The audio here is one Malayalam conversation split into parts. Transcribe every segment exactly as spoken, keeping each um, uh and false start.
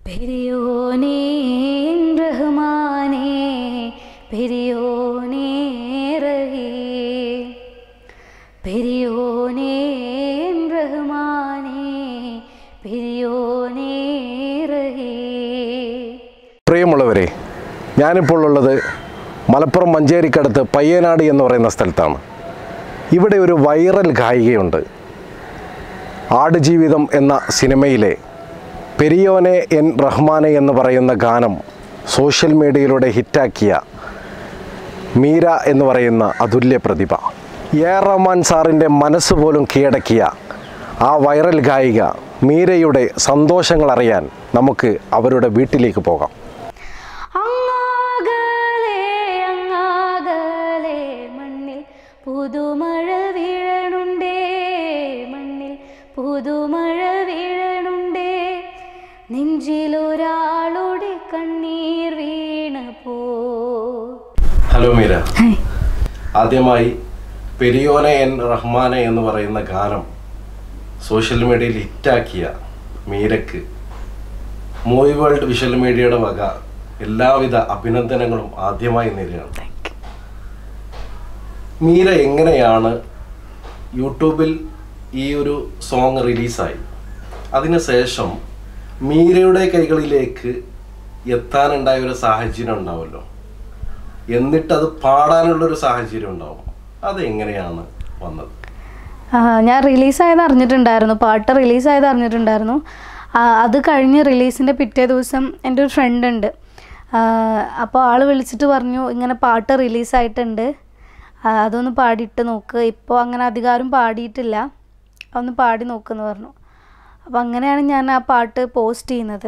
പെരിയോനേ റഹ്മാനേ പെരിയോനേ റഹീം പെരിയോനേ റഹ്മാനേ പെരിയോനേ റഹീം. പ്രിയമുള്ളവരെ, ഞാനിപ്പോൾ ഉള്ളത് മലപ്പുറം മഞ്ചേരിക്കടുത്ത് പയ്യനാട് എന്ന് പറയുന്ന സ്ഥലത്താണ്. ഇവിടെ ഒരു വൈറൽ ഗായികയുണ്ട്. ആടുജീവിതം എന്ന സിനിമയിലെ പെരിയോനെ എൻ റഹ്മാനെ എന്ന് പറയുന്ന ഗാനം സോഷ്യൽ മീഡിയയിലൂടെ ഹിറ്റാക്കിയ മീര എന്ന് പറയുന്ന അതുല്യ പ്രതിഭ. എ ആർ റഹ്മാൻ സാറിൻ്റെ മനസ്സ് പോലും കീഴടക്കിയ ആ വൈറൽ ഗായിക മീരയുടെ സന്തോഷങ്ങൾ അറിയാൻ നമുക്ക് അവരുടെ വീട്ടിലേക്ക് പോകാം. പുതുമഴ വീഴണുണ്ടേ മണ്ണിൽ പുതുമഴ വീഴണുണ്ടേ നെഞ്ചിലൊരാളുടെ കണ്ണീർ വീണ് പോ. ഹലോ മീര, ആദ്യമായി പെരിയോനെ എൻ റഹ്മാനെ എന്ന് പറയുന്ന ഗാനം സോഷ്യൽ മീഡിയയിൽ ഹിറ്റാക്കിയ മീരക്ക് മൂവി വേൾഡ് വിഷ്വൽ മീഡിയയുടെ വക എല്ലാവിധ അഭിനന്ദനങ്ങളും ആദ്യമായി നേരുകയാണ്. മീര എങ്ങനെയാണ് യൂട്യൂബിൽ ഈ ഒരു സോങ് റിലീസായി അതിനുശേഷം മീരയുടെ കൈകളിലേക്ക് എത്താനുണ്ടായ ഒരു സാഹചര്യം ഉണ്ടാവുമല്ലോ, എന്നിട്ടത് പാടാനുള്ളൊരു സാഹചര്യം ഉണ്ടാവും, അതെങ്ങനെയാണ് വന്നത്? ഞാൻ റിലീസായത് അറിഞ്ഞിട്ടുണ്ടായിരുന്നു, പാട്ട് റിലീസായത് അറിഞ്ഞിട്ടുണ്ടായിരുന്നു. അത് കഴിഞ്ഞ് റിലീസിൻ്റെ പിറ്റേ ദിവസം എൻ്റെ ഒരു ഫ്രണ്ട് ഉണ്ട്, അപ്പോൾ ആൾ വിളിച്ചിട്ട് പറഞ്ഞു ഇങ്ങനെ പാട്ട് റിലീസായിട്ടുണ്ട്, അതൊന്ന് പാടിയിട്ട് നോക്ക്, ഇപ്പോൾ അങ്ങനെ അധികാരം പാടിയിട്ടില്ല, ഒന്ന് പാടി നോക്കുമെന്ന് പറഞ്ഞു. അപ്പോൾ അങ്ങനെയാണ് ഞാൻ ആ പാട്ട് പോസ്റ്റ് ചെയ്യുന്നത്.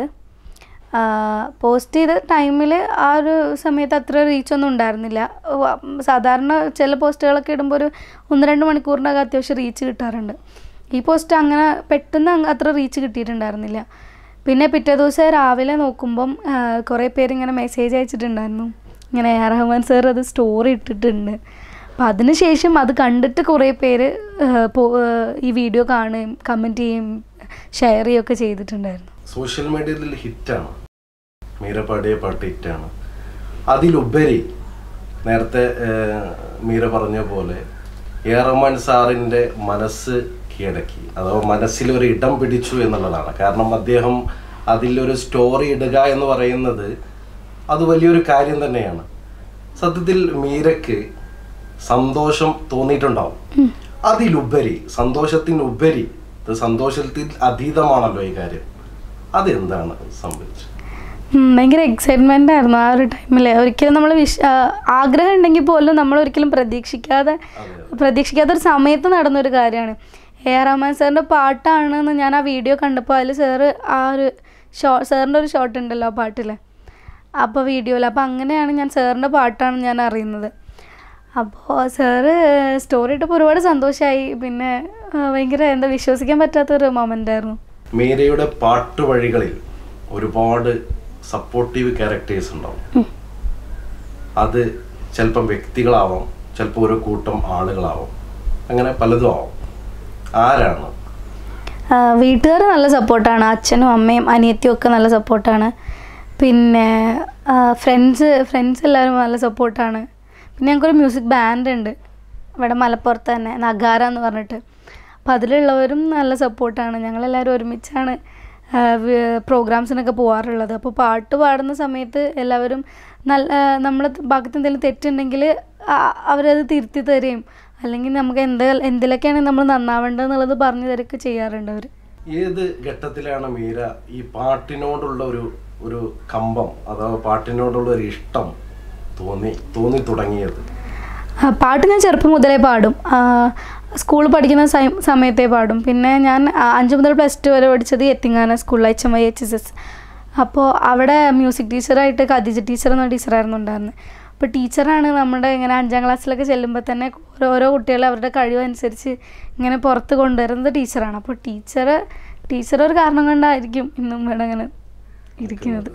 പോസ്റ്റ് ചെയ്ത ടൈമിൽ ആ ഒരു സമയത്ത് അത്ര റീച്ചൊന്നും ഉണ്ടായിരുന്നില്ല. സാധാരണ ചില പോസ്റ്റുകളൊക്കെ ഇടുമ്പോൾ ഒരു ഒന്ന് രണ്ട് മണിക്കൂറിനകം അത്യാവശ്യം റീച്ച് കിട്ടാറുണ്ട്. ഈ പോസ്റ്റ് അങ്ങനെ പെട്ടെന്ന് അത്ര റീച്ച് കിട്ടിയിട്ടുണ്ടായിരുന്നില്ല. പിന്നെ പിറ്റേ ദിവസം രാവിലെ നോക്കുമ്പം കുറേ പേരിങ്ങനെ മെസ്സേജ് അയച്ചിട്ടുണ്ടായിരുന്നു, ഇങ്ങനെ എ ആർ റഹ്മാൻ സാർ അത് സ്റ്റോറി ഇട്ടിട്ടുണ്ട്. അപ്പം അതിനുശേഷം അത് കണ്ടിട്ട് കുറേ പേര് ഈ വീഡിയോ കാണുകയും കമൻറ്റ് ചെയ്യുകയും ഷെയർ ചെയ്യുകയൊക്കെ ചെയ്തിട്ടുണ്ടായിരുന്നു. സോഷ്യൽ മീഡിയയിൽ ഹിറ്റാണ്, മീര പാടിയ പാട്ട് ഹിറ്റാണ്. അതിലുപരി നേരത്തെ മീര പറഞ്ഞ പോലെ എ ആർ റഹ്മാൻ സാറിൻ്റെ മനസ്സ് കീഴടക്കി, അഥവാ മനസ്സിലൊരു ഇടം പിടിച്ചു എന്നുള്ളതാണ്. കാരണം അദ്ദേഹം അതിലൊരു സ്റ്റോറി ഇടുക എന്ന് പറയുന്നത് അത് വലിയൊരു കാര്യം തന്നെയാണ്. സത്യത്തിൽ മീരക്ക് സന്തോഷം തോന്നിയിട്ടുണ്ടാവും. അതിലുപരി സന്തോഷത്തിനുപരി സന്തോഷത്തിൽ അതീതമാണല്ലോ ഈ കാര്യം, അതെന്താണ് സംഭവിച്ചത്? ഭയങ്കര എക്സൈറ്റ്മെൻ്റ് ആയിരുന്നു ആ ഒരു ടൈമിൽ. ഒരിക്കലും നമ്മൾ വിശ ആഗ്രഹം ഉണ്ടെങ്കിൽ പോലും നമ്മൾ ഒരിക്കലും പ്രതീക്ഷിക്കാതെ പ്രതീക്ഷിക്കാത്ത ഒരു സമയത്ത് നടന്നൊരു കാര്യമാണ്. എ ആർ റഹ്മാൻ സാറിൻ്റെ പാട്ടാണെന്ന് ഞാൻ ആ വീഡിയോ കണ്ടപ്പോൾ അതിൽ സാറ് ആ ഒരു ഷോ സാറിൻ്റെ ഒരു ഷോട്ട് ഉണ്ടല്ലോ ആ പാട്ടിൽ, അപ്പോൾ വീഡിയോയിൽ, അപ്പോൾ അങ്ങനെയാണ് ഞാൻ സാറിൻ്റെ പാട്ടാണെന്ന് ഞാൻ അറിയുന്നത്. അപ്പോൾ സാറ് സ്റ്റോറി ഇട്ടപ്പോൾ ഒരുപാട് സന്തോഷമായി. പിന്നെ ഭയങ്കര എന്താ വിശ്വസിക്കാൻ പറ്റാത്തൊരു മൊമെൻ്റ് ആയിരുന്നു. മീരയുടെ പാട്ട് വഴികളിൽ ഒരുപാട് സപ്പോർട്ടീവ് ക്യാരക്ടേഴ്സ് ഉണ്ടാവും. അത് ചിലപ്പം വ്യക്തികളാവാം, ചിലപ്പോൾ ഒരു കൂട്ടം ആളുകളാവാം, അങ്ങനെ പലതും ആവാം. ആരാണ്? വീട്ടുകാർ നല്ല സപ്പോർട്ടാണ്, അച്ഛനും അമ്മയും അനിയത്തിയും ഒക്കെ നല്ല സപ്പോർട്ടാണ്. പിന്നെ ഫ്രണ്ട്സ് ഫ്രണ്ട്സ് എല്ലാവരും നല്ല സപ്പോർട്ടാണ്. പിന്നെ ഞങ്ങൾക്കൊരു മ്യൂസിക് ബാൻഡ് ഉണ്ട് ഇവിടെ മലപ്പുറത്ത് തന്നെ, നഗാര എന്ന് പറഞ്ഞിട്ട്, അപ്പോൾ അതിലുള്ളവരും നല്ല സപ്പോർട്ടാണ്. ഞങ്ങളെല്ലാവരും ഒരുമിച്ചാണ് പ്രോഗ്രാംസിനൊക്കെ പോകാറുള്ളത്. അപ്പോൾ പാട്ട് പാടുന്ന സമയത്ത് എല്ലാവരും നല്ല നമ്മളെ ഭാഗത്ത് എന്തെങ്കിലും തെറ്റുണ്ടെങ്കിൽ അവരത് തിരുത്തി തരുകയും അല്ലെങ്കിൽ നമുക്ക് എന്ത് എന്തിലൊക്കെയാണ് നമ്മൾ നന്നാവേണ്ടതെന്നുള്ളത് പറഞ്ഞു തരുകയൊക്കെ ചെയ്യാറുണ്ട് അവർ. ഏത് ഘട്ടത്തിലാണ് മീര ഈ പാട്ടിനോടുള്ള ഒരു ഒരു കമ്പം അഥവാ പാട്ടിനോടുള്ള ഒരു ഇഷ്ടം തോന്നി തോന്നി തുടങ്ങിയത്? പാട്ട് ഞാൻ ചെറുപ്പം മുതലേ പാടും, സ്കൂൾ പഠിക്കുന്ന സമയത്തേ പാടും. പിന്നെ ഞാൻ അഞ്ച് മുതൽ പ്ലസ് ടു വരെ പഠിച്ചത് എത്തിങ്ങാന സ്കൂളിൽ H M I H S S. അപ്പോൾ അവിടെ മ്യൂസിക് ടീച്ചറായിട്ട് ഖദീജ ടീച്ചർ എന്ന ടീച്ചറായിരുന്നു ഉണ്ടായിരുന്നത്. അപ്പോൾ ടീച്ചറാണ് നമ്മുടെ ഇങ്ങനെ അഞ്ചാം ക്ലാസ്സിലൊക്കെ ചെല്ലുമ്പോൾ തന്നെ ഓരോ കുട്ടികളെ അവരുടെ കഴിവനുസരിച്ച് ഇങ്ങനെ പുറത്ത് കൊണ്ടുവരുന്നത് ടീച്ചറാണ്. അപ്പോൾ ടീച്ചർ ടീച്ചർ ഒരു കാരണം കൊണ്ടായിരിക്കും ഇന്നും ഇവിടെ അങ്ങനെ ഇരിക്കുന്നത്.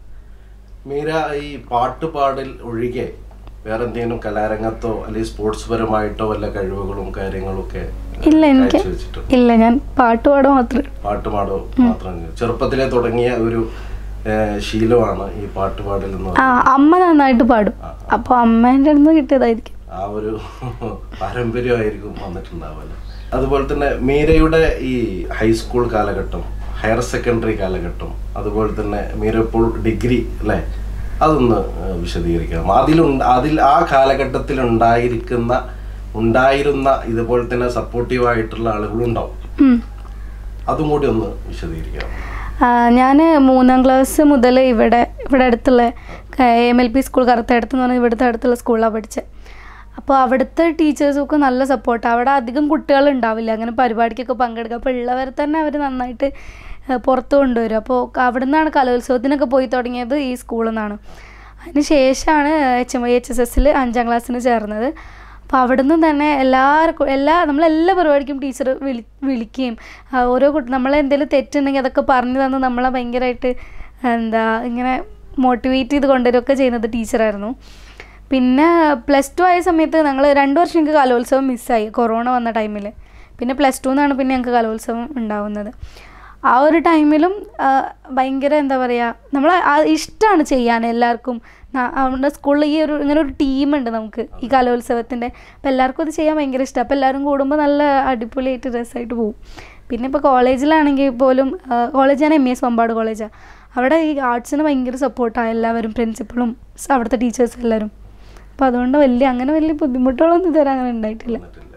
മീര ഈ പാട്ട് പാടൽ ഒഴികെ വേറെ എന്തെങ്കിലും കലാരംഗത്തോ അല്ലെങ്കിൽ സ്പോർട്സ് പരമായിട്ടോ വല്ല കഴിവുകളും കാര്യങ്ങളും ഒക്കെ ഇല്ല എനിക്ക് ഇല്ല ഞാൻ പാട്ട് പാടുക മാത്രമേ പാട്ട് പാടുക മാത്രം ചെറുപ്പത്തിലെ തുടങ്ങിയ ഒരു ശീലമാണ് ഈ പാട്ട് പാടൽ എന്ന് ആ അമ്മ നന്നായിട്ട് പാടും. അപ്പോൾ അമ്മേൻ്റെ അടുത്ത് കിട്ടിയതായിരിക്കും. ആ ഒരു പാരമ്പര്യമായിരിക്കും വന്നിട്ടുണ്ടാവുമല്ലോ. അതുപോലെ തന്നെ മീരയുടെ ഈ ഹൈസ്കൂൾ കാലഘട്ടം, ഹയർ സെക്കൻഡറി കാലഘട്ടം, അതുപോലെ തന്നെ മീര ഇപ്പോൾ ഡിഗ്രി അല്ലേ, അതൊന്ന് വിശദീകരിക്കാം. അതിലുണ്ട് അതിൽ ആ കാലഘട്ടത്തിൽ ഉണ്ടായിരിക്കുന്ന ഉണ്ടായിരുന്ന ഇതുപോലെ തന്നെ സപ്പോർട്ടീവായിട്ടുള്ള ആളുകളുണ്ടാവും, അതും കൂടി ഒന്ന് വിശദീകരിക്കാം. ഞാൻ മൂന്നാം ക്ലാസ് മുതൽ ഇവിടെ ഇവിടെ അടുത്തുള്ള എം എൽ പി സ്കൂൾ കറുത്തടുത്ത് എന്ന് പറഞ്ഞാൽ ഇവിടുത്തെ അടുത്തുള്ള സ്കൂളിലാണ് പഠിച്ചത്. അപ്പോൾ അവിടുത്തെ ടീച്ചേഴ്സൊക്കെ നല്ല സപ്പോർട്ടാണ്. അവിടെ അധികം കുട്ടികൾ ഉണ്ടാവില്ല അങ്ങനെ പരിപാടിക്കൊക്കെ പങ്കെടുക്കുക. അപ്പോൾ ഉള്ളവരെ തന്നെ അവർ നന്നായിട്ട് പുറത്ത് കൊണ്ടുവരും. അപ്പോൾ അവിടെ നിന്നാണ് കലോത്സവത്തിനൊക്കെ പോയി തുടങ്ങിയത്, ഈ സ്കൂളിൽ നിന്നാണ്. അതിന് ശേഷമാണ് H M I H S എസിൽ അഞ്ചാം ക്ലാസ്സിന് ചേർന്നത്. അപ്പോൾ അവിടെ നിന്ന് തന്നെ എല്ലാവർക്കും എല്ലാ നമ്മളെല്ലാ പരിപാടിക്കും ടീച്ചർ വിളി വിളിക്കുകയും ഓരോ കുട്ടി നമ്മളെന്തെങ്കിലും തെറ്റുണ്ടെങ്കിൽ അതൊക്കെ പറഞ്ഞു തന്ന് നമ്മളെ ഭയങ്കരമായിട്ട് എന്താ ഇങ്ങനെ മോട്ടിവേറ്റ് ചെയ്ത് കൊണ്ടുവരികയൊക്കെ ചെയ്യുന്നത് ടീച്ചറായിരുന്നു. പിന്നെ പ്ലസ് ടു ആയ സമയത്ത് ഞങ്ങൾ രണ്ട് വർഷം എനിക്ക് കലോത്സവം മിസ്സായി, കൊറോണ വന്ന ടൈമിൽ. പിന്നെ പ്ലസ് ടു എന്നാണ് പിന്നെ ഞങ്ങൾക്ക് കലോത്സവം ഉണ്ടാവുന്നത്. ആ ഒരു ടൈമിലും ഭയങ്കര എന്താ പറയുക, നമ്മൾ ഇഷ്ടമാണ് ചെയ്യാൻ എല്ലാവർക്കും. നമ്മുടെ സ്കൂളിൽ ഈ ഒരു ഇങ്ങനെ ഒരു ടീമുണ്ട് നമുക്ക് ഈ കലോത്സവത്തിൻ്റെ. അപ്പോൾ എല്ലാവർക്കും അത് ചെയ്യാൻ ഭയങ്കര ഇഷ്ടമാണ്. അപ്പോൾ എല്ലാവരും കൂടുമ്പോൾ നല്ല അടിപൊളിയായിട്ട് രസമായിട്ട് പോകും. പിന്നെ ഇപ്പോൾ കോളേജിലാണെങ്കിൽ പോലും, കോളേജ് ഞാൻ എം ഇ എസ് വമ്പാട് കോളേജാണ്. അവിടെ ഈ ആർട്സിന് ഭയങ്കര സപ്പോർട്ടാണ് എല്ലാവരും, പ്രിൻസിപ്പളും അവിടുത്തെ ടീച്ചേഴ്സും എല്ലാവരും. അപ്പോൾ അതുകൊണ്ട് വലിയ അങ്ങനെ വലിയ ബുദ്ധിമുട്ടുകളൊന്നും ഇതുവരെ അങ്ങനെ ഉണ്ടായിട്ടില്ല.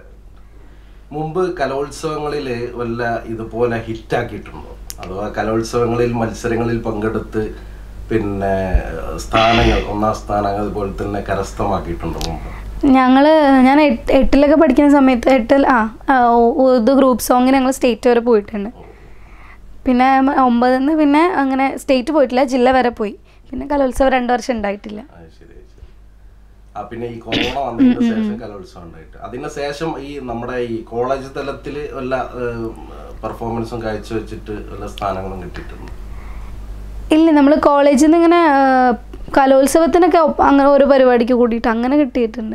മുമ്പ് കലോത്സവങ്ങളിൽ വല്ല ഇതുപോലെ ഹിറ്റാക്കിയിട്ടുണ്ടോ? അഥവാ കലോത്സവങ്ങളിൽ മത്സരങ്ങളിൽ പങ്കെടുത്ത് പിന്നെ സ്ഥാനങ്ങൾ, ഒന്നാം സ്ഥാനം അതുപോലെ തന്നെ കരസ്ഥമാക്കിയിട്ടുണ്ടോ മുമ്പ്? ഞങ്ങൾ ഞാൻ എട്ട് എട്ടിലൊക്കെ പഠിക്കുന്ന സമയത്ത് എട്ടിൽ ആ ഇത് ഗ്രൂപ്പ് സോങ്ങിന് ഞങ്ങൾ സ്റ്റേറ്റ് വരെ പോയിട്ടുണ്ട്. പിന്നെ ഒമ്പതിൽ നിന്ന് പിന്നെ അങ്ങനെ സ്റ്റേറ്റ് പോയിട്ടില്ല, ജില്ല വരെ പോയി. പിന്നെ കലോത്സവം രണ്ട് വർഷം ഉണ്ടായിട്ടില്ല. പിന്നെ ഈ കൊറോണ വന്നതിന് ശേഷം കലോത്സവം ഉണ്ടായിട്ട് അതിന് ശേഷം ഈ നമ്മുടെ ഈ കോളേജ് തലത്തിൽ വല്ല പെർഫോമൻസും കാഴ്ചവെച്ചിട്ട് വല്ല സ്ഥാനങ്ങളും കിട്ടിയിട്ടുണ്ട്? ഇല്ല, നമ്മൾ കോളേജിൽ നിന്ന് ഇങ്ങനെ കലോത്സവത്തിനൊക്കെ അങ്ങനെ ഓരോ പരിപാടിക്ക് കൂടിയിട്ട് അങ്ങനെ കിട്ടിയിട്ടുണ്ട്.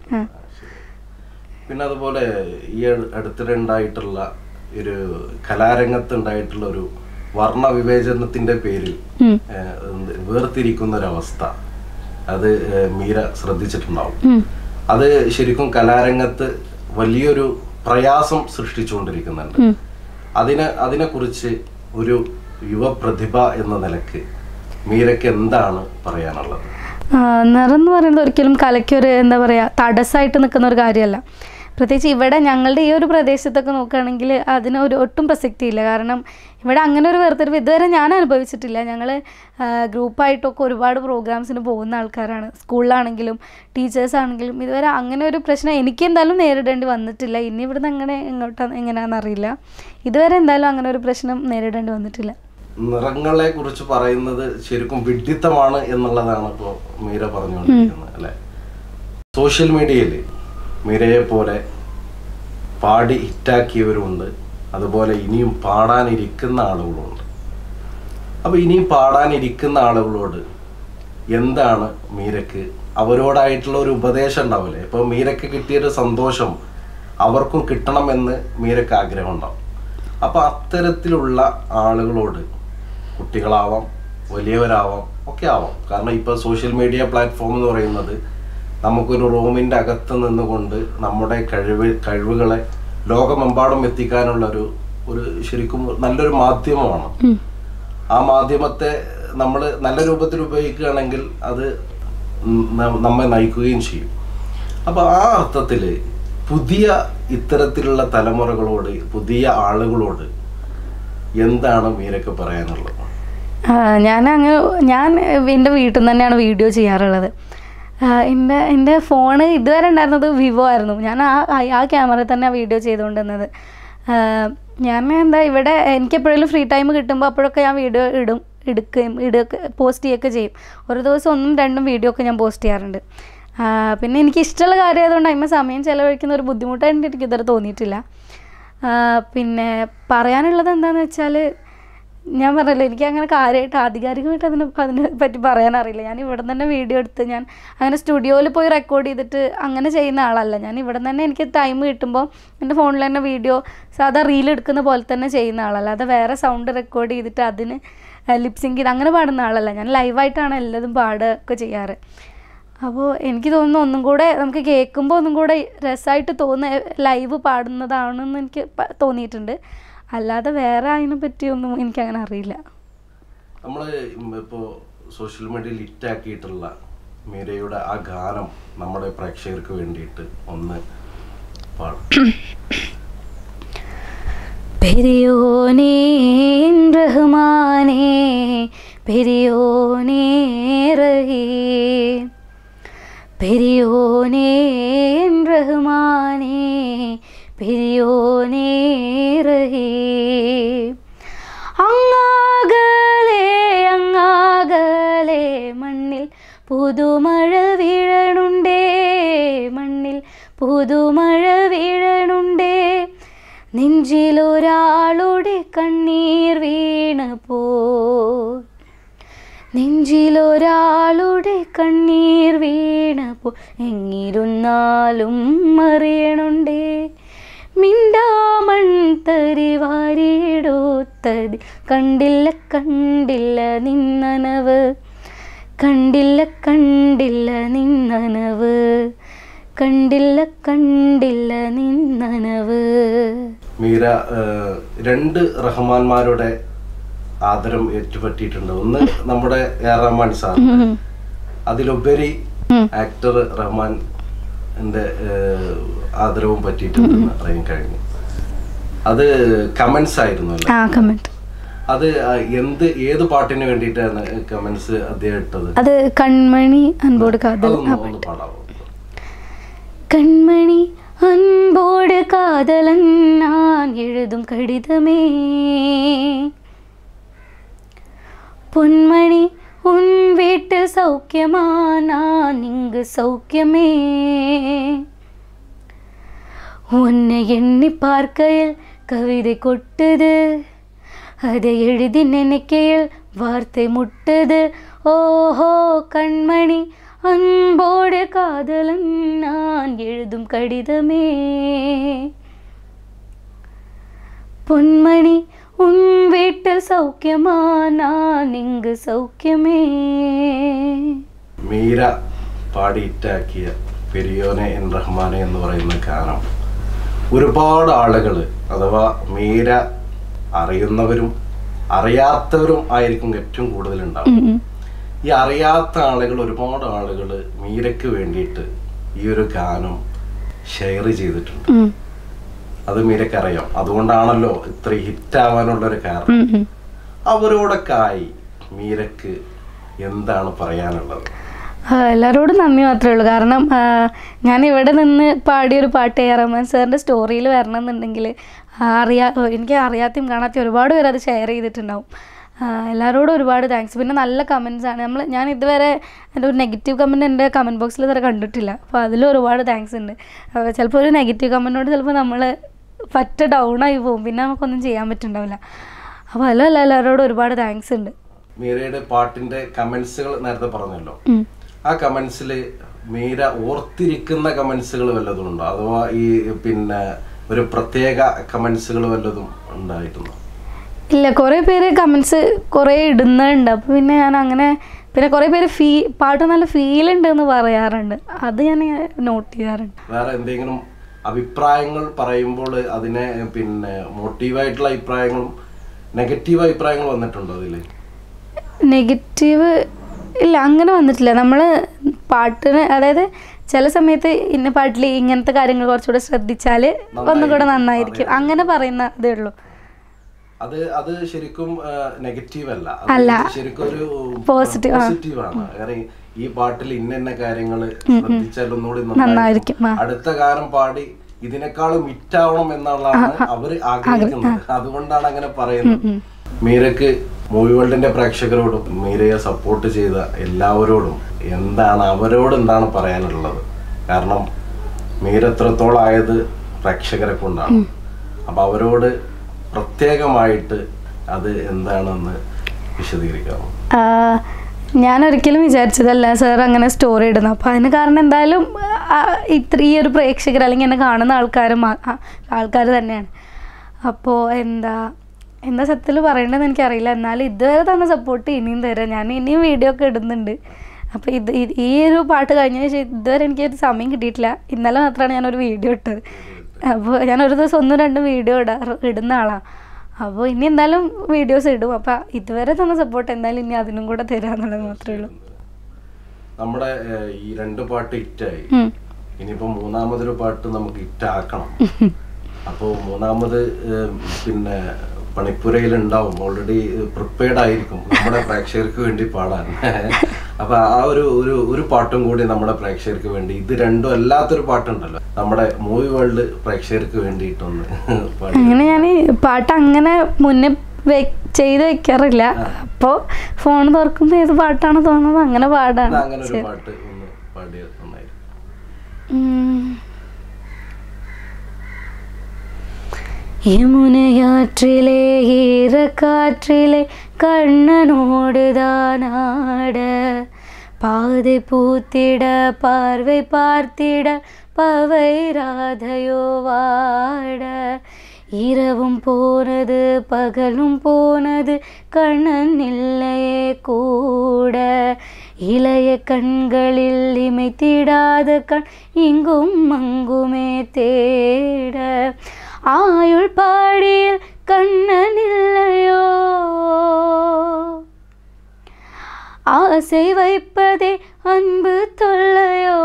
പിന്നെ അതുപോലെ ഈ അടുത്തിടെ ഉണ്ടായിട്ടുള്ള ഒരു കലാരംഗത്ത് ഉണ്ടായിട്ടുള്ള ഒരു വർണ്ണ വിവേചനത്തിന്റെ പേരിൽ വേർതിരിക്കുന്ന ഒരവസ്ഥ, അത് മീര ശ്രദ്ധിച്ചിട്ടുണ്ടാവും. അത് ശരിക്കും കലാരംഗത്ത് വലിയൊരു പ്രയാസം സൃഷ്ടിച്ചുകൊണ്ടിരിക്കുന്നുണ്ട്. അതിന് അതിനെക്കുറിച്ച് ഒരു യുവപ്രതിഭ എന്ന നിലക്ക് മീരയ്ക്ക് എന്താണ് പറയാനുള്ളത്? നിറം എന്ന് പറയുന്നത് ഒരിക്കലും കലയ്ക്കൊരു എന്താ പറയുക തടസ്സമായിട്ട് നിൽക്കുന്ന ഒരു കാര്യമല്ല. പ്രത്യേകിച്ച് ഇവിടെ ഞങ്ങളുടെ ഈ ഒരു പ്രദേശത്തൊക്കെ നോക്കുകയാണെങ്കിൽ അതിന് ഒരു ഒട്ടും പ്രസക്തിയില്ല. കാരണം ഇവിടെ അങ്ങനെ ഒരു വേർതിരിവ് ഇതുവരെ ഞാൻ അനുഭവിച്ചിട്ടില്ല. ഞങ്ങൾ ഗ്രൂപ്പായിട്ടൊക്കെ ഒരുപാട് പ്രോഗ്രാംസിന് പോകുന്ന ആൾക്കാരാണ്. സ്കൂളിലാണെങ്കിലും ടീച്ചേഴ്സാണെങ്കിലും ഇതുവരെ അങ്ങനെ ഒരു പ്രശ്നം എനിക്ക് എന്തായാലും നേരിടേണ്ടി വന്നിട്ടില്ല. ഇനി ഇവിടുന്ന് അങ്ങനെ എങ്ങോട്ടാണ് എങ്ങനെയാണെന്ന് അറിയില്ല. ഇതുവരെ എന്തായാലും അങ്ങനെ ഒരു പ്രശ്നം നേരിടേണ്ടി വന്നിട്ടില്ല. നിറങ്ങളെ കുറിച്ച് പറയുന്നത് ശരിക്കും വിഡ്ഢിത്തമാണ് എന്നുള്ളതാണ് ഇപ്പോൾ മീര പറഞ്ഞുകൊണ്ടിരിക്കുന്നത് അല്ലേ? സോഷ്യൽ മീഡിയയിൽ മീരയെ പോലെ പാടി ഹിറ്റാക്കിയവരുമുണ്ട്, അതുപോലെ ഇനിയും പാടാനിരിക്കുന്ന ആളുകളുണ്ട്. അപ്പോൾ ഇനിയും പാടാനിരിക്കുന്ന ആളുകളോട് എന്താണ് മീരയ്ക്ക് അവരോടായിട്ടുള്ള ഒരു ഉപദേശം ഉണ്ടാവില്ലേ? ഇപ്പോൾ മീരയ്ക്ക് കിട്ടിയൊരു സന്തോഷം അവർക്കും കിട്ടണമെന്ന് മീരയ്ക്ക് ആഗ്രഹം ഉണ്ടാവും. അപ്പോൾ അത്തരത്തിലുള്ള ആളുകളോട്, കുട്ടികളാവാം വലിയവരാവാം ഒക്കെ ആവാം, കാരണം ഇപ്പോൾ സോഷ്യൽ മീഡിയ പ്ലാറ്റ്ഫോം എന്ന് പറയുന്നത് നമുക്കൊരു റൂമിൻ്റെ അകത്ത് നിന്നുകൊണ്ട് നമ്മുടെ കഴിവ് കഴിവുകളെ ലോകമെമ്പാടും എത്തിക്കാനുള്ളൊരു ഒരു ശരിക്കും നല്ലൊരു മാധ്യമമാണ്. ആ മാധ്യമത്തെ നമ്മൾ നല്ല രൂപത്തിൽ ഉപയോഗിക്കുകയാണെങ്കിൽ അത് നമ്മെ നയിക്കുകയും ചെയ്യും. അപ്പോൾ ആ അർത്ഥത്തിൽ പുതിയ ഇത്തരത്തിലുള്ള തലമുറകളോട്, പുതിയ ആളുകളോട് എന്താണ് മീരയ്ക്ക് പറയാനുള്ളത്? ഞാൻ അങ്ങനെ ഞാൻ എൻ്റെ വീട്ടിൽ നിന്ന് തന്നെയാണ് വീഡിയോ ചെയ്യാറുള്ളത്. എൻ്റെ എൻ്റെ ഫോണ് ഇതുവരെ ഉണ്ടായിരുന്നത് വിവോ ആയിരുന്നു. ഞാൻ ആ ആ ക്യാമറയിൽ തന്നെ വീഡിയോ ചെയ്തുകൊണ്ടിരുന്നത്. ഞാൻ എന്താ ഇവിടെ എനിക്ക് എപ്പോഴെങ്കിലും ഫ്രീ ടൈം കിട്ടുമ്പോൾ അപ്പോഴൊക്കെ ഞാൻ വീഡിയോ ഇടും എടുക്കുകയും ഇടുക പോസ്റ്റ് ചെയ്യുകയൊക്കെ ചെയ്യും. ഒരു ദിവസം ഒന്നും രണ്ടും വീഡിയോ ഒക്കെ ഞാൻ പോസ്റ്റ് ചെയ്യാറുണ്ട്. പിന്നെ എനിക്ക് ഇഷ്ടമുള്ള കാര്യം ആയതുകൊണ്ട് അതിന് സമയം ചിലവഴിക്കുന്ന ഒരു ബുദ്ധിമുട്ടായിട്ട് എനിക്ക് ഇതുവരെ തോന്നിയിട്ടില്ല. പിന്നെ പറയാനുള്ളത് എന്താണെന്ന് വെച്ചാൽ, ഞാൻ പറഞ്ഞല്ലോ എനിക്ക് അങ്ങനെ കാര്യമായിട്ട് ആധികാരികമായിട്ട് അതിനെ അതിനെ പറ്റി പറയാനറിയില്ല. ഞാൻ ഇവിടെ നിന്ന് തന്നെ വീഡിയോ എടുത്ത് ഞാൻ അങ്ങനെ സ്റ്റുഡിയോയിൽ പോയി റെക്കോർഡ് ചെയ്തിട്ട് അങ്ങനെ ചെയ്യുന്ന ആളല്ല. ഞാൻ ഇവിടെ നിന്ന് തന്നെ എനിക്ക് ടൈം കിട്ടുമ്പോൾ എൻ്റെ ഫോണിൽ തന്നെ വീഡിയോ സാധാ റീൽ എടുക്കുന്ന പോലെ തന്നെ ചെയ്യുന്ന ആളല്ല. അത് വേറെ സൗണ്ട് റെക്കോർഡ് ചെയ്തിട്ട് അതിന് ലിപ്സിങ്ക് ചെയ്ത് അങ്ങനെ പാടുന്ന ആളല്ല. ഞാൻ ലൈവായിട്ടാണ് എല്ലാതും പാടുകയൊക്കെ ചെയ്യാറ്. അപ്പോൾ എനിക്ക് തോന്നുന്നു ഒന്നും കൂടെ നമുക്ക് കേൾക്കുമ്പോൾ ഒന്നും കൂടെ രസമായിട്ട് തോന്നുന്ന ലൈവ് പാടുന്നതാണെന്ന് എനിക്ക് തോന്നിയിട്ടുണ്ട്. അല്ലാതെ വേറെ അതിനെ പറ്റിയൊന്നും എനിക്കങ്ങനെ അറിയില്ല. നമ്മൾ ഇപ്പോൾ സോഷ്യൽ മീഡിയയിൽ ഹിറ്റാക്കിയിട്ടുള്ള മീരയുടെ ആ ഗാനം നമ്മുടെ പ്രേക്ഷകർക്ക് വേണ്ടിയിട്ട് ഒന്ന് പാടും. പെരിയോനേ റഹ്മാനേ പെരിയോനേ റഹീം പെരിയോനേ റഹ്മാനേ പെരിയോനേ റഹീം അങ്ങാകലെ അങ്ങാകലെ മണ്ണിൽ പുതുമഴ വീഴണുണ്ടേ മണ്ണിൽ പുതുമഴ വീഴണുണ്ടേ നെഞ്ചിലൊരാളുടെ കണ്ണീർ വീണപ്പോ നെഞ്ചിലൊരാളുടെ കണ്ണീർ വീണപ്പോ എങ്ങിരുന്നാലും അറിയണുണ്ടേ മിണ്ടാമൺ തരി വാരിയെടുത്തത് കണ്ടില്ല കണ്ടില്ല നിന്നനവ് കണ്ടില്ല കണ്ടില്ല നിന്നനവ് കണ്ടില്ല കണ്ടില്ല നിന്നനവ്. മീര രണ്ട് റഹ്മാന്മാരുടെ ആദരം ഏറ്റുപറ്റിയിട്ടുണ്ട്. ഒന്ന് നമ്മുടെ എ ആർ റഹ്മാൻ സാർ, അതിലുപരി ആക്ടർ റഹ്മാൻ എന്റെ ആദരവും പറ്റിയിട്ടുണ്ടെന്ന് അറിയാൻ കഴിഞ്ഞു. അത് കമന്റ്സ് ആയിരുന്നു അല്ലേ? അത് എന്ത് ഏത് പാട്ടിന് വേണ്ടിയിട്ടാണ് കമന്റ്സ് അദ്ദേഹം ഇട്ടത്? അത് കൺമണി അൻപോട് കാതൽ. പാടാവോ? கண்மணி அன்போடு காதலன் நான் எழுதும் கடிதமே பொன்மணி உன் வீட்டில் சௌக்கியமா நான் இங்கு சௌக்கியமே உன்னை எண்ணி பார்க்கையில் கவிதை கொட்டுது அதை எழுதி நினைக்கையில் வார்த்தை முட்டுது ஓஹோ கண்மணி அன்போடு காதலன் நான் எழுதும் கடிதமே பொன்மணி உன் வீட்டில் சௌக்கியமா நான் இங்கு സൗഖ്യമേ. മീര പാടിയിട്ടാക്കിയ പെരിയോനെ എൻ റഹ്മാനെ എന്ന് പറയുന്ന ഗാനം ഒരുപാട് ആളുകൾ, അഥവാ മീര അറിയുന്നവരും അറിയാത്തവരും ആയിരിക്കും ഏറ്റവും കൂടുതലുണ്ടാവും. ഈ അറിയാത്ത ആളുകൾ, ഒരുപാട് ആളുകൾ മീരയ്ക്ക് വേണ്ടിയിട്ട് ഈ ഒരു ഗാനം ഷെയർ ചെയ്തിട്ടുണ്ട്. അത് മീരയ്ക്ക് അറിയാം, അതുകൊണ്ടാണല്ലോ ഇത്ര ഹിറ്റ് ആവാനുള്ളൊരു കാരണം. അവരോടൊക്കെ ആയി മീരയ്ക്ക് എന്താണ് പറയാനുള്ളത്? എല്ലാവരോടും നന്ദി മാത്രമേ ഉള്ളൂ. കാരണം ഞാൻ ഇവിടെ നിന്ന് പാടിയൊരു പാട്ട് എ ആർ റഹ്മാൻ സാറിൻ്റെ സ്റ്റോറിയിൽ വരണം എന്നുണ്ടെങ്കിൽ അറിയാ എനിക്ക് അറിയാത്തയും കാണാത്തയും ഒരുപാട് പേര് അത് ഷെയർ ചെയ്തിട്ടുണ്ടാവും. എല്ലാവരോടും ഒരുപാട് താങ്ക്സ്. പിന്നെ നല്ല കമൻസാണ്. നമ്മൾ ഞാൻ ഇതുവരെ എൻ്റെ ഒരു നെഗറ്റീവ് കമൻറ്റ് എൻ്റെ കമൻറ്റ് ബോക്സിൽ ഇതുവരെ കണ്ടിട്ടില്ല. അപ്പോൾ അതിൽ ഒരുപാട് താങ്ക്സ് ഉണ്ട്. ചിലപ്പോൾ ഒരു നെഗറ്റീവ് കമൻറ്റിനോട് ചിലപ്പോൾ നമ്മൾ പറ്റ ഡൗൺ ആയി പോകും, പിന്നെ നമുക്കൊന്നും ചെയ്യാൻ പറ്റുന്നുണ്ടാവില്ല. അപ്പോൾ അതിലല്ല എല്ലാവരോടും ഒരുപാട് താങ്ക്സ് ഉണ്ട്. മീരയുടെ പാട്ടിൻ്റെ കമൻസുകൾ നേരത്തെ പറഞ്ഞല്ലോ, ആ കമൻസിൽ മീര ഓർത്തിരിക്കുന്ന കമൻസുകൾ വല്ലതും ഉണ്ടോ, അഥവാ ഈ പിന്നെ ഒരു പ്രത്യേക കമൻസുകൾ വല്ലതും ഉണ്ടായിട്ടുണ്ടോ? ഇല്ല, കുറേ പേര് കമൻസ് കുറേ ഇടുന്നുണ്ട്. അപ്പോൾ പിന്നെ ഞാൻ അങ്ങനെ പിന്നെ കുറേ പേര് ഫീ പാട്ട് നല്ല ഫീൽ ഉണ്ട് എന്ന് പറയാറുണ്ട്. അത് ഞാൻ നോട്ട് ചെയ്യാറുണ്ട്. വേറെ എന്തെങ്കിലും അഭിപ്രായങ്ങൾ പറയുമ്പോൾ അതിനെ പിന്നെ മോട്ടീവായിട്ടുള്ള അഭിപ്രായങ്ങളും നെഗറ്റീവ് അഭിപ്രായങ്ങൾ വന്നിട്ടുണ്ടോ അതിൽ? നെഗറ്റീവ് ഇല്ല, അങ്ങനെ വന്നിട്ടില്ല. നമ്മൾ പാട്ടിന്, അതായത് ചില സമയത്ത് ഇന്ന പാട്ടിൽ ഇങ്ങനത്തെ കാര്യങ്ങൾ കുറച്ചുകൂടെ ശ്രദ്ധിച്ചാൽ ഒന്നും കൂടെ നന്നായിരിക്കും അങ്ങനെ പറയുന്ന ഇതേ ഉള്ളൂ. അത് അത് ശരിക്കും നെഗറ്റീവ് അല്ല, അല്ല, ശരിക്കും ഒരു പോസിറ്റീവ് ആണ്. കാരണം ഈ പാട്ടിൽ ഇന്ന ഇന്ന കാര്യങ്ങൾ ശ്രദ്ധിച്ചാൽ ഒന്നുകൂടി നന്നായിരിക്കും. അടുത്ത ഗാനം പാടി ഇതിനേക്കാളും ഹിറ്റാവണം എന്നുള്ളതാണ് അവര് ആഗ്രഹിക്കുന്നത്. അതുകൊണ്ടാണ് അങ്ങനെ പറയുന്നത്. മീരക്ക് മൂവി വേൾഡിന്റെ പ്രേക്ഷകരോടും മീരയെ സപ്പോർട്ട് ചെയ്ത എല്ലാവരോടും എന്താണ് അവരോട് എന്താണ് പറയാനുള്ളത്? കാരണം മീര എത്രത്തോളം ആയത് പ്രേക്ഷകരെ കൊണ്ടാണ്. അപ്പൊ അവരോട് പ്രത്യേകമായിട്ട് അത് എന്താണെന്ന് വിശദീകരിക്കാമോ? ഞാനൊരിക്കലും വിചാരിച്ചതല്ല സാർ അങ്ങനെ സ്റ്റോറി ഇടുന്നത്. അപ്പോൾ അതിന് കാരണം എന്തായാലും ഇത്ര ഈ ഒരു പ്രേക്ഷകർ അല്ലെങ്കിൽ എന്നെ കാണുന്ന ആൾക്കാരും ആൾക്കാർ തന്നെയാണ്. അപ്പോൾ എന്താ എന്താ സത്യത്തിൽ പറയേണ്ടതെന്ന് എനിക്കറിയില്ല. എന്നാലും ഇതുവരെ തന്ന സപ്പോർട്ട് ഇനിയും തരാം. ഞാൻ ഇനിയും വീഡിയോ ഒക്കെ ഇടുന്നുണ്ട്. അപ്പോൾ ഇത് ഈ ഒരു പാട്ട് കഴിഞ്ഞതിന് ശേഷം ഇതുവരെ എനിക്കൊരു സമയം കിട്ടിയിട്ടില്ല. ഇന്നലെ മാത്രമാണ് ഞാനൊരു വീഡിയോ ഇട്ടത്. അപ്പോൾ ഞാനൊരു ദിവസം ഒന്നും രണ്ടും വീഡിയോ ഇടാറ് ഇടുന്ന ആളാണ്. അപ്പോൾ ഇനി എന്തായാലും വീഡിയോസ് ഇടും. അപ്പോൾ ഇതുവരെ തന്ന സപ്പോർട്ട് എന്തായാലും ഇനി അതിനും കൂടെ തരാന്നുള്ളത് മാത്രമേ ഉള്ളൂ. നമ്മുടെ ഈ രണ്ട് പാട്ട് ഹിറ്റായി, ഇനിയിപ്പോൾ മൂന്നാമതൊരു പാട്ട് നമുക്ക് ഹിറ്റാക്കണം. അപ്പോൾ മൂന്നാമത് പിന്നെ പണിപ്പുരയിൽ ഉണ്ടാവും, ഓൾറെഡി പ്രിപ്പയർഡ് ആയിരിക്കും നമ്മുടെ പ്രേക്ഷകർക്ക് വേണ്ടി പാടാൻ. അപ്പൊ ആ ഒരു ഒരു ഒരു പാട്ടും കൂടി നമ്മുടെ പ്രേക്ഷകർക്ക് വേണ്ടി, ഇത് രണ്ടും അല്ലാത്തൊരു പാട്ടുണ്ടല്ലോ നമ്മുടെ മൂവി വേൾഡ് പ്രേക്ഷകർക്ക് വേണ്ടിയിട്ടൊന്ന് പാടി. അങ്ങനെ ഞാൻ പാട്ട് അങ്ങനെ മുന്നേ ചെയ്ത് വെക്കാറില്ല. അപ്പോൾ ഫോൺ തുറക്കുമ്പോൾ ഏത് പാട്ടാണ് തോന്നുന്നത് അങ്ങനെ പാടാണ്. അങ്ങനെ ഒരു പാട്ട് ഒന്ന് പാടിയത് നന്നായിരുന്നു. யமுனையாற்றிலே ஈரக்காற்றிலே கண்ணனோடுதானாட பாதை பூத்திட பார்வை பார்த்திட பவை ராதையோ வாட இரவும் போனது பகலும் போனது கண்ணன் இல்லையே கூட இளைய கண்களில் இமைத்திடாத கண் இங்கும் அங்குமே தேட ஆயுள் பாடியில் கண்ணன் இல்லையோ ஆசை வைப்பதே அன்பு தொல்லையோ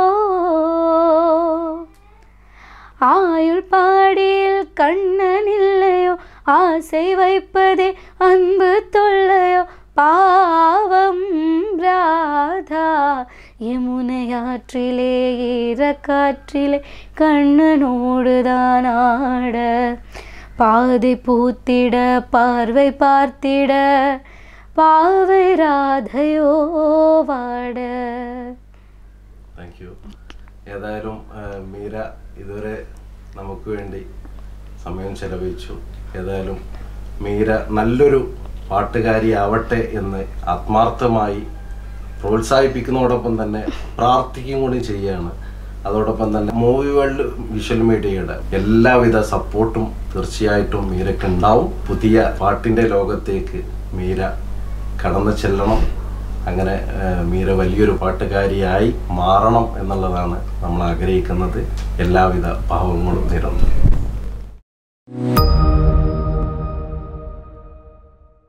ஆயுள் பாடியில் கண்ணன் இல்லையோ ஆசை வைப்பதே அன்பு தொல்லையோ பாவம் ராதா யமுனையாற்றிலே ஈரக்காற்றிலே கண்ணனோடுதான் ஆட பாதை பூத்திட பார்வை பார்த்திட பாவை ராதையோ വാട. Thank you. ഏതായാലും മീര ഇതുവരെ നമുക്ക് വേണ്ടി സമയം ചെലവഴിച്ചു. ഏതായാലും മീര നല്ലൊരു പാട്ടുകാരിയാവട്ടെ എന്ന് ആത്മാർത്ഥമായി പ്രോത്സാഹിപ്പിക്കുന്നതോടൊപ്പം തന്നെ പ്രാർത്ഥിക്കുകയും കൂടി ചെയ്യുകയാണ്. അതോടൊപ്പം തന്നെ മൂവി വേൾഡ് വിഷ്വൽ മീഡിയയുടെ എല്ലാവിധ സപ്പോർട്ടും തീർച്ചയായിട്ടും മീരയ്ക്ക് ഉണ്ടാവും. പുതിയ പാട്ടിൻ്റെ ലോകത്തേക്ക് മീര കടന്നു ചെല്ലണം. അങ്ങനെ മീര വലിയൊരു പാട്ടുകാരിയായി മാറണം എന്നുള്ളതാണ് നമ്മൾ ആഗ്രഹിക്കുന്നത്. എല്ലാവിധ ഭാവങ്ങളും നേരുന്നു.